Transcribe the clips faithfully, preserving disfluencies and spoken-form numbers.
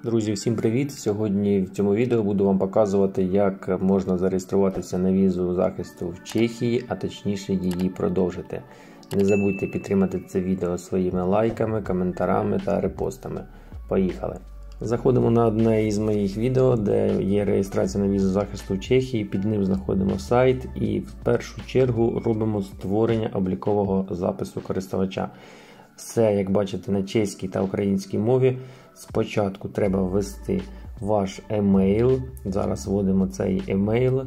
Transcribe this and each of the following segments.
Друзі, всім привіт! Сьогодні в цьому відео буду вам показувати, як можна зареєструватися на візу захисту в Чехії, а точніше її продовжити. Не забудьте підтримати це відео своїми лайками, коментарами та репостами. Поїхали! Заходимо на одне із моїх відео, де є реєстрація на візу захисту в Чехії, під ним знаходимо сайт і в першу чергу робимо створення облікового запису користувача. Все, як бачите, на чеській та українській мові. Спочатку треба ввести ваш емейл. Зараз вводимо цей емейл.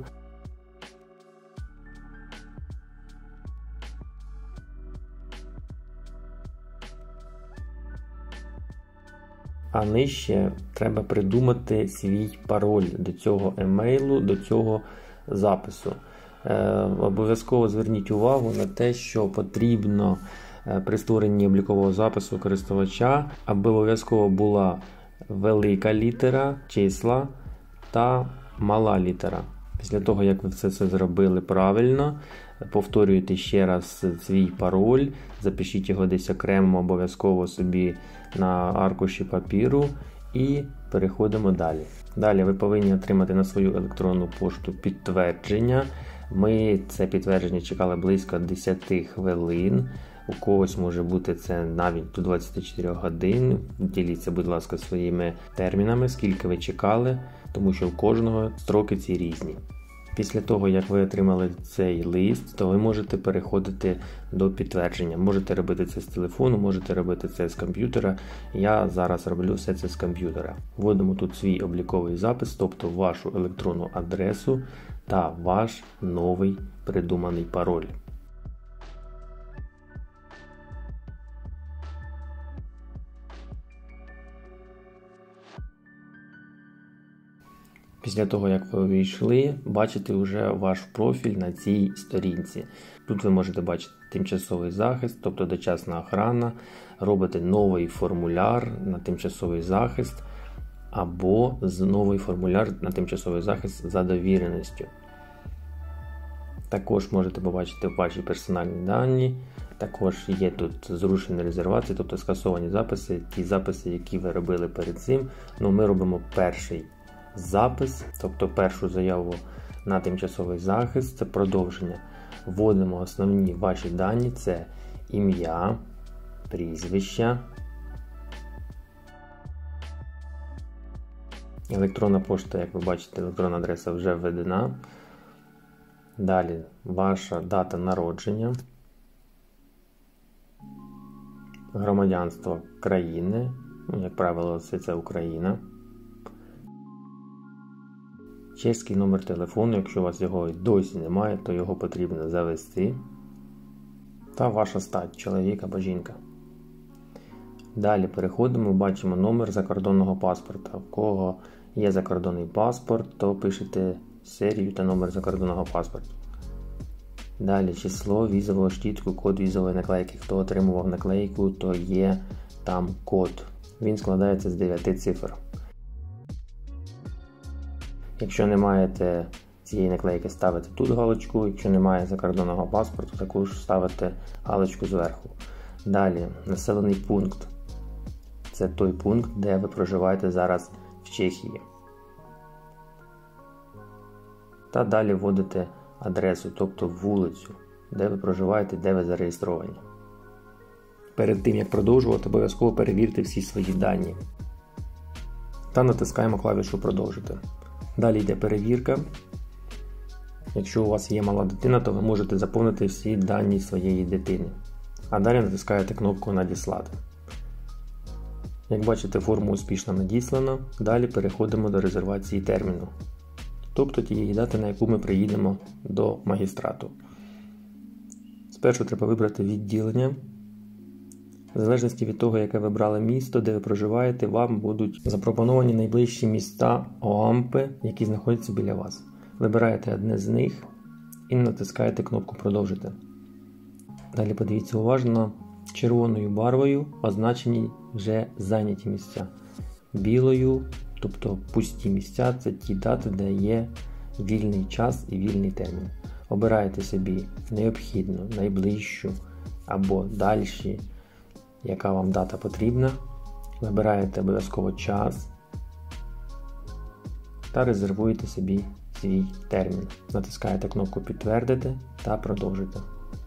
А нижче треба придумати свій пароль до цього емейлу, до цього запису. Е, обов'язково зверніть увагу на те, що потрібно при створенні облікового запису користувача, аби обов'язково була велика літера, числа та мала літера. Після того, як ви все це зробили правильно, повторюйте ще раз свій пароль, запишіть його десь окремо обов'язково собі на аркуші папіру і переходимо далі. Далі ви повинні отримати на свою електронну пошту підтвердження. Ми це підтвердження чекали близько десять хвилин. У когось може бути це навіть до двадцяти чотирьох годин. Діліться, будь ласка, своїми термінами, скільки ви чекали, тому що у кожного строки ці різні. Після того, як ви отримали цей лист, то ви можете переходити до підтвердження. Можете робити це з телефону, можете робити це з комп'ютера. Я зараз роблю все це з комп'ютера. Вводимо тут свій обліковий запис, тобто вашу електронну адресу та ваш новий придуманий пароль. Після того, як ви увійшли, бачите вже ваш профіль на цій сторінці. Тут ви можете бачити тимчасовий захист, тобто дочасна охорона, робите новий формуляр на тимчасовий захист або новий формуляр на тимчасовий захист за довіреністю. Також можете побачити ваші персональні дані, також є тут зрушені резервації, тобто скасовані записи, ті записи, які ви робили перед цим. Ну, ми робимо перший запис, тобто першу заяву на тимчасовий захист, це продовження. Вводимо основні ваші дані, це ім'я, прізвище, електронна пошта, як ви бачите, електронна адреса вже введена. Далі ваша дата народження, громадянство країни, ну, як правило, все це Україна. Чеський номер телефону, якщо у вас його досі немає, то його потрібно завести. Та ваша стать, чоловік або жінка. Далі переходимо, бачимо номер закордонного паспорта. У кого є закордонний паспорт, то пишете серію та номер закордонного паспорту. Далі число візового штітку, код візової наклейки. Хто отримував наклейку, то є там код. Він складається з дев'яти цифр. Якщо не маєте цієї наклейки, ставите тут галочку. Якщо немає закордонного паспорту, також ставите галочку зверху. Далі, населений пункт. Це той пункт, де ви проживаєте зараз в Чехії. Та далі вводите адресу, тобто вулицю, де ви проживаєте, де ви зареєстровані. Перед тим, як продовжувати, обов'язково перевірте всі свої дані. Та натискаємо клавішу «Продовжити». Далі йде перевірка. Якщо у вас є мала дитина, то ви можете заповнити всі дані своєї дитини. А далі натискаєте кнопку «Надіслати». Як бачите, форму успішно надіслано. Далі переходимо до резервації терміну. Тобто тієї дати, на яку ми приїдемо до магістрату. Спершу треба вибрати відділення. В залежності від того, яке ви брали місто, де ви проживаєте, вам будуть запропоновані найближчі міста ОАМПи, які знаходяться біля вас. Вибираєте одне з них і натискаєте кнопку «Продовжити». Далі подивіться уважно, червоною барвою означені вже зайняті місця. Білою, тобто пусті місця, це ті дати, де є вільний час і вільний термін. Обираєте собі необхідну, найближчу або дальші, яка вам дата потрібна. Вибираєте обов'язково час та резервуєте собі свій термін. Натискаєте кнопку «Підтвердити» та «Продовжити».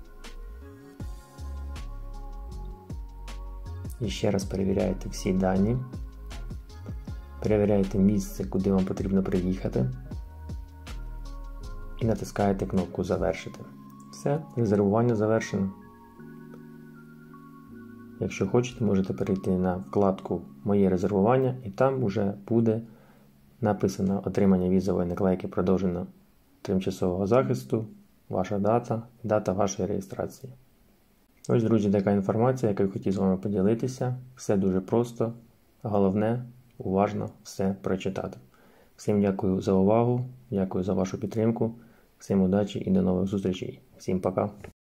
І ще раз перевіряєте всі дані. Перевіряєте місце, куди вам потрібно приїхати. І натискаєте кнопку «Завершити». Все, резервування завершено. Якщо хочете, можете перейти на вкладку «Моє резервування» і там вже буде написано «Отримання візової наклейки продовжено тимчасового захисту», ваша дата, дата вашої реєстрації. Ось, друзі, така інформація, яку я хотів з вами поділитися. Все дуже просто, головне – уважно все прочитати. Всім дякую за увагу, дякую за вашу підтримку, всім удачі і до нових зустрічей. Всім пока!